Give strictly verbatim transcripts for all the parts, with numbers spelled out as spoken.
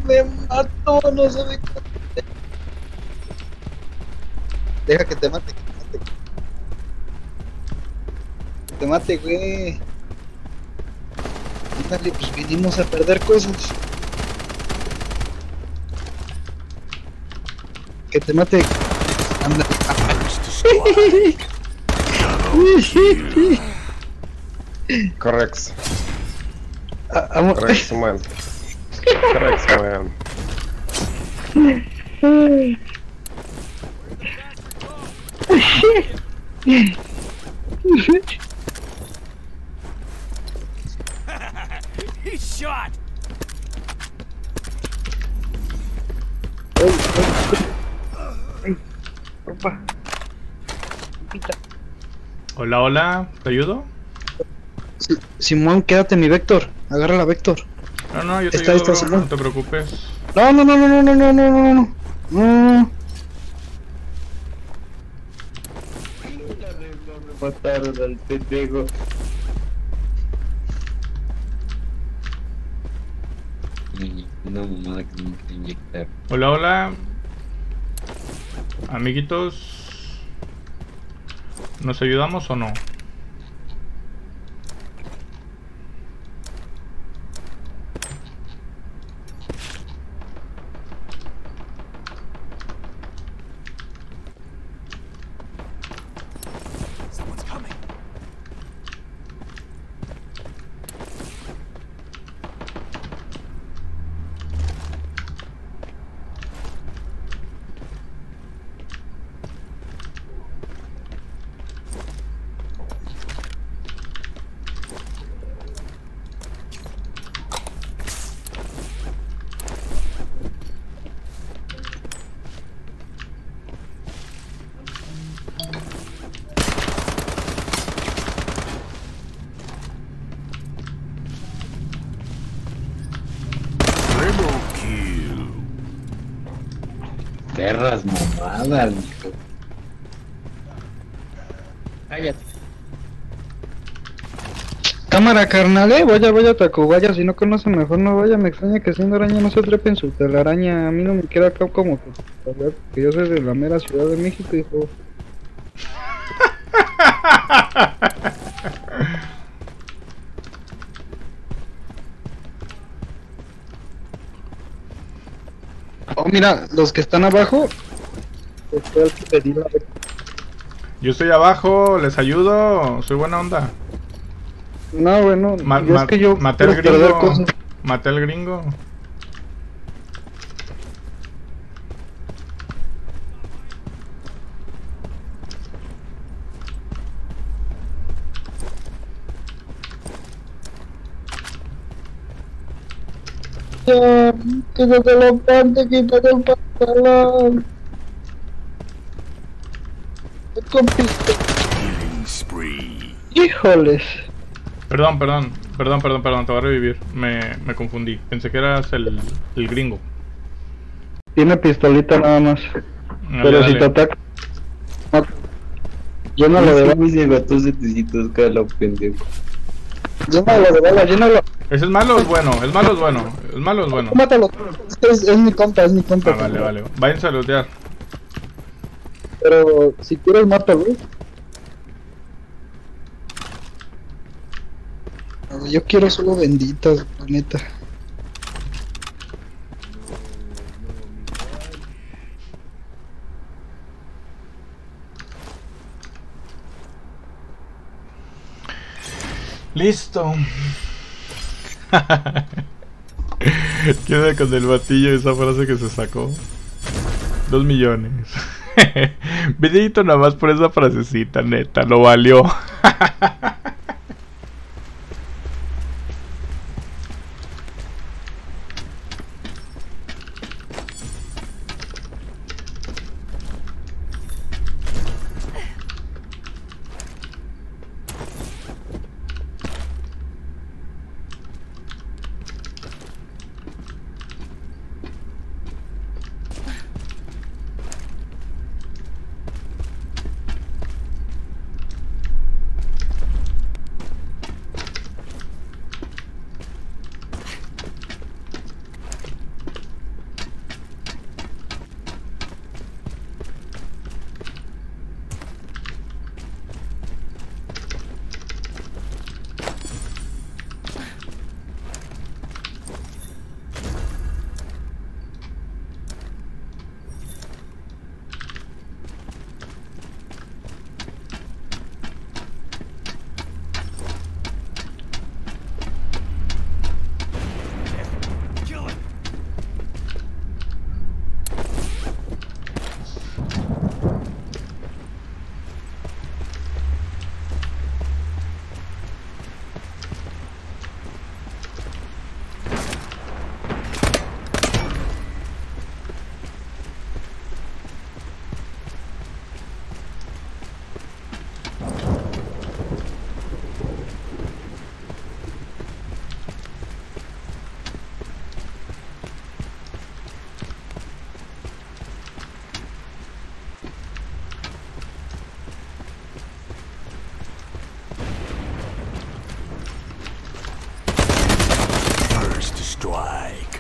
Me mató, no sabe cómo. Deja que te mate, que te mate. Que te mate, güey. Ándale, pues vinimos a perder cosas. Que te mate. Ándale. Correcto. Ah, amo- Correcto, man. Correcto, man. He's shot. Ey, ey, ey. Opa. Pita. Hola, hola, ¿te ayudo? Si- Simón, quédate mi Vector. Agarra la Vector. No, no, yo te Está, ayudo, está, bro, Simón. no te preocupes. No, no, no, no, no, no, no, no, no, no. No. Me mataron al pendejo. Una mamada que me quiere inyectar. Hola, hola. Amiguitos. ¿Nos ayudamos o no? Someone's coming. Perras mamadas, mijo. Cállate. Cámara, carnal, eh. Vaya, vaya, Tacubaya. Si no conoce, mejor no vaya. Me extraña que siendo araña no se trepe en su telaraña. A mí no me queda acá como que. Que yo soy de la mera Ciudad de México, hijo. Oh, mira, los que están abajo. Pues fue el que pedí la Vector. Yo estoy abajo, les ayudo, soy buena onda. No, bueno, Ma- yo ma- es que yo maté al quiero perder gringo. cosas. Maté al gringo. Ya, quítate los panties, quítate el pantalón. Con pistola. Híjoles. Perdón, perdón, perdón, perdón, perdón, te voy a revivir. Me, me confundí. Pensé que eras el, el gringo. Tiene pistolita nada más. Dale, Pero dale. si te ataca. mata. Llénalo de balas. Muy se gastó setecientos k la pendejo. Llénalo de balas, llénalo. ¿Ese es malo o es bueno? Es malo o es bueno. Es malo o es bueno. Mátalo. Es, es mi compa, es mi compa. Ah, vale, vale. Váyanse a lootear. Pero si quieres, mátalo. No, yo quiero solo benditas, la neta. Listo. Queda con el batillo esa frase que se sacó. Dos millones. Videito nada más por esa frasecita, neta, lo valió. strike.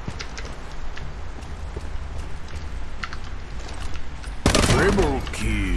Triple kill.